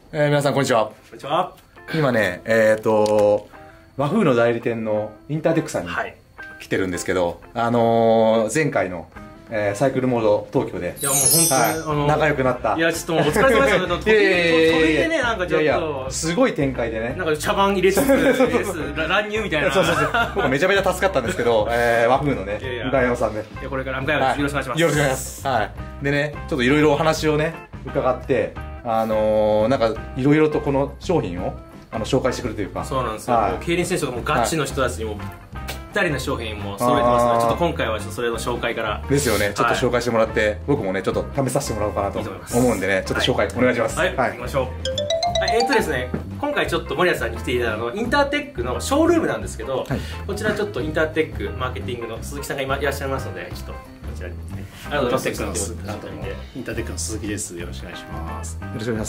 皆さんこんにちは。 こんにちは。 今ね、和風の代理店のインターテックさんに来てるんですけど、前回の、サイクルモード東京で、 いやもう本当に、 仲良くなった。 いやちょっともうお疲れ様ですよ。飛びでね、なんかちょっと。 いやいや、すごい展開でね。 なんか茶番入れつつ、乱入みたいな。 そうそうそう。僕めちゃめちゃ助かったんですけど、和風のね、向山さんで。 いや、これから向山です。よろしくお願いします。 よろしくお願いします。はい。でね、ちょっといろいろお話をね、伺って、なんかいろいろとこの商品を紹介してくるというか。 そうなんですよ。競輪選手とかもガチの人たちにもぴったりな商品も揃えてますので、ちょっと今回はちょっとそれの紹介からですよね。ちょっと紹介してもらって、僕もねちょっと試させてもらおうかなと思うんでね、ちょっと紹介お願いします。 はい、行きましょう。ですね、今回ちょっと森谷さんに来ていただいたインターテックのショールームなんですけど、こちらちょっとインターテックマーケティングの鈴木さんが今いらっしゃいますので、ちょっとこちらにありがとうございます。 インターテックの鈴木です。よろしくお願いします。 よろしくお願いします。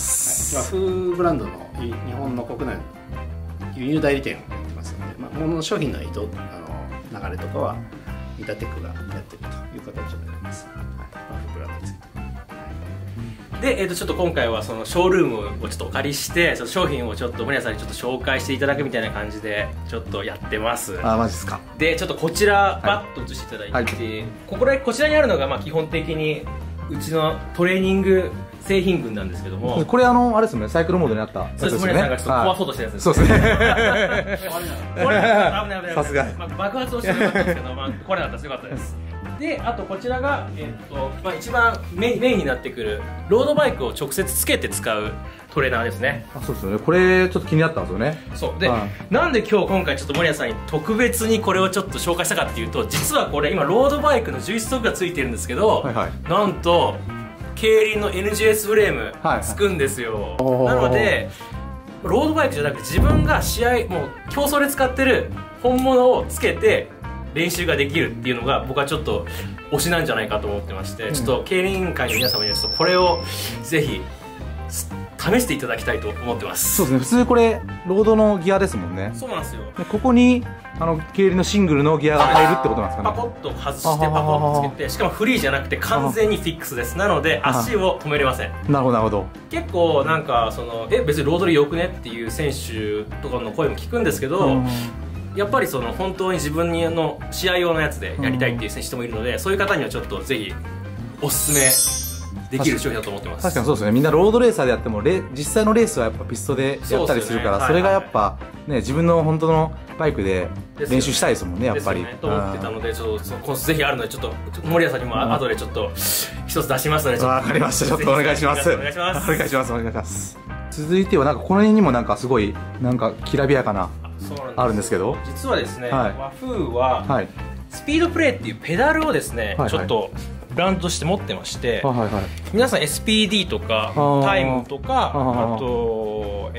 和風ブランドの日本の国内の輸入代理店をやってますので、物の商品の流れとかはインターテックがやってるという形になります。和風ブランドについて。 で、ちょっと今回はそのショールームをちょっとお借りして、その商品をちょっと森谷さんにちょっと紹介していただくみたいな感じでちょっとやってます。 あ、マジですか。 で、ちょっとこちらバッと映していただいて、こちらにあるのが基本的にうちのトレーニング製品群なんですけども、 これあれですよね、サイクルモードにあったやつですよね。 森谷さんがちょっと壊そうとしたやつです。 そうですね。 これ危ないさすが。 爆発をしてなかったんですけど、これだったらよかったです。で、あとこちらが、一番メインになってくるロードバイクを直接つけて使うトレーナーですね。 あ、そうですよね。これちょっと気になったんですよね。 そうで、なんで今回ちょっと森谷さんに特別にこれをちょっと紹介したかっていうと、実はこれ今ロードバイクの11ストックがついてるんですけど、なんと競輪の NGS フレームつくんですよ。なのでロードバイクじゃなくて自分が試合もう競争で使ってる本物をつけて練習ができるっていうのが僕はちょっと推しなんじゃないかと思ってまして、ちょっと競輪界の皆様にはちょっとこれをぜひ試していただきたいと思ってます。 そうですね。普通これロードのギアですもんね。 そうなんですよ。 ここに競輪のシングルのギアが入るってことなんですかね。 パコッと外してパコッとつけて、しかもフリーじゃなくて完全にフィックスです。なので足を止めれません。 なるほどなるほど。結構なんか別にロードでよくねっていう選手とかの声も聞くんですけど、やっぱり本当に自分の試合用のやつでやりたいっていう選手もいるので、そういう方にはちょっとぜひおすすめできる商品だと思ってます。 確かにそうですね。みんなロードレーサーでやっても実際のレースはやっぱピストでやったりするから、それがやっぱね、自分の本当のバイクで練習したいですもんね、やっぱり。 と思ってたので、ちょっとぜひあるので、ちょっと森谷さんにも後でちょっと一つ出しますので、 わかりました。ちょっとお願いします。お願いします。お願いします。お願いします。続いてはなんかこの辺にもなんかすごいなんかきらびやかなあるんですけど、 実はですね、和風はスピードプレーっていうペダルをですね、ちょっとブランドとして持ってまして、皆さん SPD とかタイムとか、あと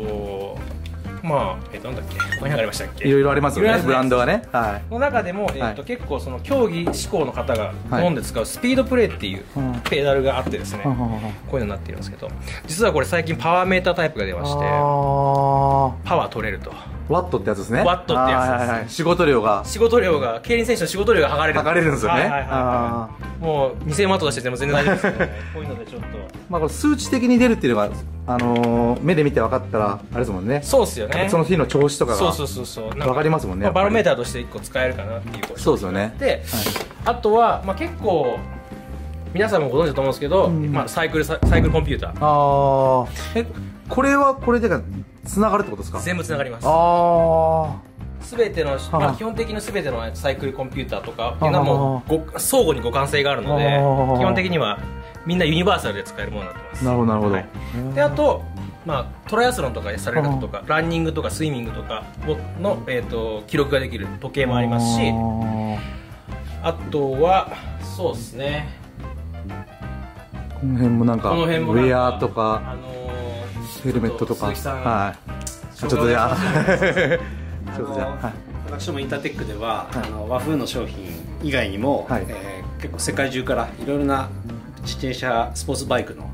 なんだっけ、何がありましたっけ、 いろいろありますよね、ブランドがね。 の中でも結構競技志向の方が好んで使うスピードプレーっていうペダルがあってですね、こういうのになっているんですけど、実はこれ最近パワーメータータイプが出まして、パワー取れると。 ワットってやつですね。 ワットってやつです。 仕事量が競輪選手の仕事量が測れる。 測れるんですよね。 もう2000ワット出してても全然大丈夫ですけど、こういうのでちょっとこれ数値的に出るっていうのが目で見て分かったらあれですもんね。 そうですよね。 その日の調子とかが分かりますもんね。 バロメーターとして1個使えるかなっていうこと。 そうですよね。 で、あとは結構皆さんもご存知だと思うんですけど、サイクルコンピューター。 これはこれでつながるってことですか？ 全部つながります。すべての基本的にすべてのサイクルコンピューターとかっていうのはもう相互に互換性があるので、基本的にはみんなユニバーサルで使えるものになってます。 なるほどなるほど。 で、あとトライアスロンとかでされる方とか、ランニングとかスイミングとかの記録ができる時計もありますし、あとはそうですね、 この辺もなんかウェアとかヘルメットとか、ちょっとじゃあ私どもインターテックでは和風の商品以外にも結構世界中からいろいろな自転車スポーツバイクの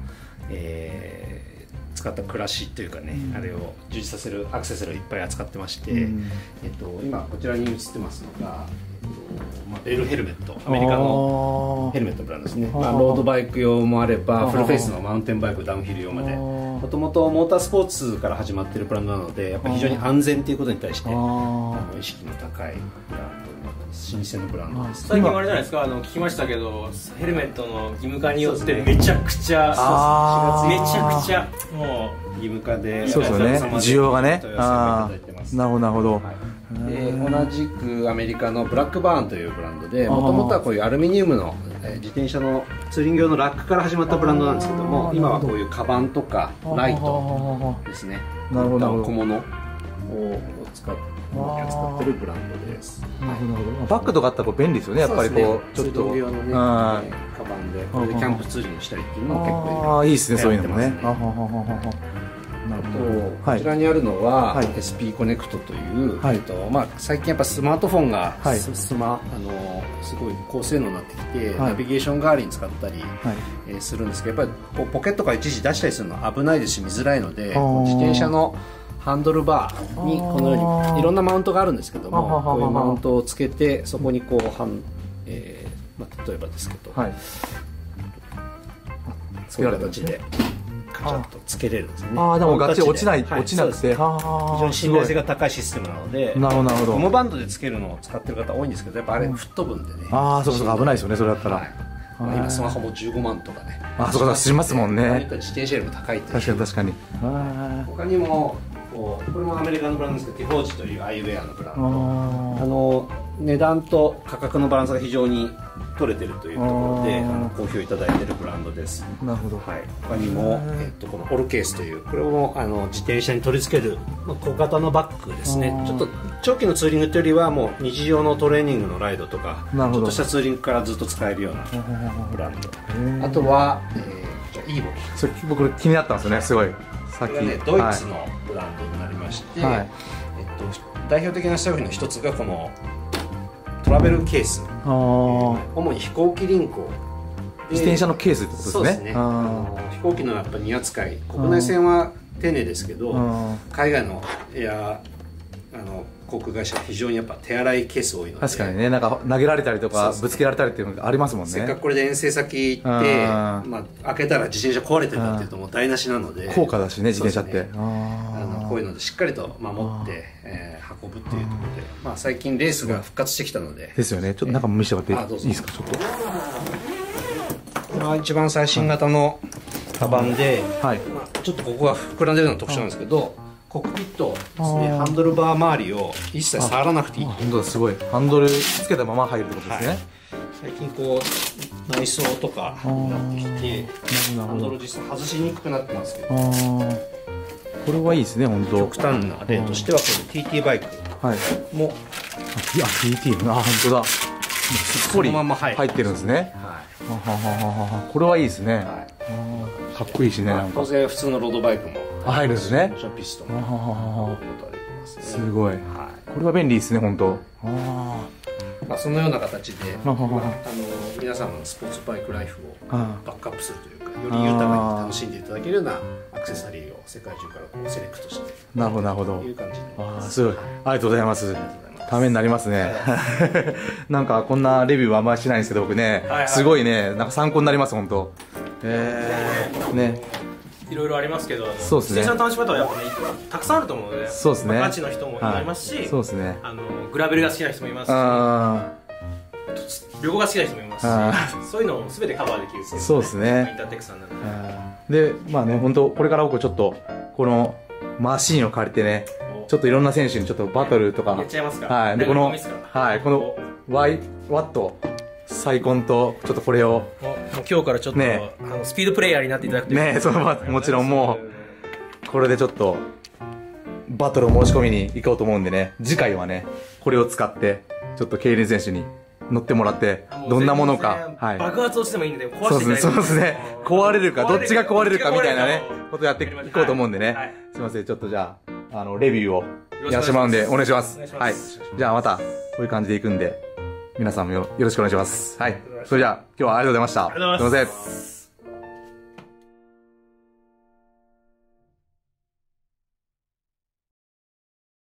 使った暮らしというかね、あれを充実させるアクセサリーをいっぱい扱ってまして、今こちらに映ってますのがベルヘルメット、アメリカのヘルメットブランドですね。ロードバイク用もあればフルフェイスのマウンテンバイクダウンヒル用までもともとモータースポーツから始まってるブランドなので、やっぱり非常に安全ということに対して意識の高いブランド、老舗のブランドです。 最近あれじゃないですか、聞きましたけど、ヘルメットの義務化によってめちゃくちゃ、めちゃくちゃもう義務化で、 そうですよね、需要がね。なるほどなるほど。 で同じくアメリカのブラックバーンというブランドで、もともとはこういうアルミニウムの自転車のツーリング用のラックから始まったブランドなんですけども、今はこういうカバンとかライトですね、 なるほど、 小物を使ってるブランドです。 バッグとかあったら便利ですよね、やっぱりこうちょっと用のねカバンでこれでキャンプツーリングしたりっていうのも結構いいですね、そういうのもね。 あとこちらにあるのは SP コネクトという最近やっぱスマートフォンがすごい高性能になってきてナビゲーション代わりに使ったりするんですけど、やっぱりポケットから一時出したりするのは危ないですし見づらいので、自転車のハンドルバーにこのようにいろんなマウントがあるんですけども、こういうマウントをつけてそこにこう例えばですけど、そういう形でカチャッとつけれるんですよね。 でもガチ落ちなくて、非常に信頼性が高いシステムなので、ゴムバンドでつけるのを使ってる方多いんですけど、やっぱあれ吹っ飛ぶんでね。 そうそう、危ないですよね、それだったら。 今スマホも15万とかね。 そうか、しますもんね。 自転車よりも高いって。 確かに確かに。 他にもこれもアメリカのブランドですけど、ティフォージというアイウェアのブランド。値段と価格のバランスが非常に取れてるというところで好評いただいているブランドです。 なるほど。 他にもこのオルケースという、これも自転車に取り付ける小型のバッグですね。ちょっと長期のツーリングというよりはもう日常のトレーニングのライドとかちょっとしたツーリングからずっと使えるようなブランド。あとはイーボキ。 それ僕気になったんですよね、すごい。 さっきドイツのブランドになりまして、代表的な商品の一つがこのトラベルケース、主に飛行機輪行、 自転車のケースってことですね。 そうですね。飛行機のやっぱ荷扱い、国内線は丁寧ですけど、海外の航空会社は非常にやっぱ手洗いケース多いので、 確かにね、なんか投げられたりとかぶつけられたりっていうのがありますもんね。 せっかくこれで遠征先行って開けたら自転車壊れてたっていうともう台無しなので、 高価だしね、自転車ってこういうのでしっかりと守って運ぶっていうところで、最近レースが復活してきたのでですよね。ちょっと中も見せてもらっていいですか。ちょっとこれは一番最新型のカバンで、ちょっとここが膨らんでるのが特徴なんですけど、コックピットですね、ハンドルバー周りを一切触らなくていい。 本当だ、すごい。ハンドルつけたまま入るってことですね。 最近こう内装とかになってきて、ハンドル実際外しにくくなってますけど、 これはいいですね、本当。 極端な例としてはこの TT バイクも、 TT 本当だ。すっぽり入ってるんですね。これはいいですね。かっこいいしね。 当然普通のロードバイクも入るんですね。 ピストンすごい。これは便利ですね、本当。 そのような形で皆様のスポーツバイクライフをバックアップするというか、より豊かに楽しんでいただけるようなアクセサリーを世界中からこうセレクトして、 なるほどなるほど。 いう感じで。 すごい。ありがとうございます。ためになりますね。なんかこんなレビューはあんまりしないんですけど、僕ね、すごいね、なんか参考になります、本当。ね。 いろいろありますけど、 そうですね。 自転車の楽しみ方はやっぱね、たくさんあると思うので、 そうですね。 ガチの人もいますし、 そうですね。 グラベルが好きな人もいますし、旅行が好きな人もいますし、そういうのを全てカバーできる。 そうですね。 インターテックさんなので。 で、本当これから僕ちょっとこのマシンを借りてね、ちょっといろんな選手にちょっとバトルとか、 やっちゃいますか。 はい。でこのワットサイコンとちょっとこれを今日からちょっとスピードプレイヤーになっていただくというね、そのもちろんもうこれでちょっとバトルを申し込みに行こうと思うんでね、次回はねこれを使ってちょっと競輪選手に乗ってもらってどんなものか、 爆発をしてもいいんで壊していただいて、 そうですね、壊れるかどっちが壊れるかみたいなねことやっていこうと思うんでね、すいません、ちょっとじゃあレビューをやらせてもらうんでお願いします。はい、じゃあまたこういう感じでいくんで皆さんもよろしくお願いします。はい、それじゃあ今日はありがとうございました。 ありがとうございます。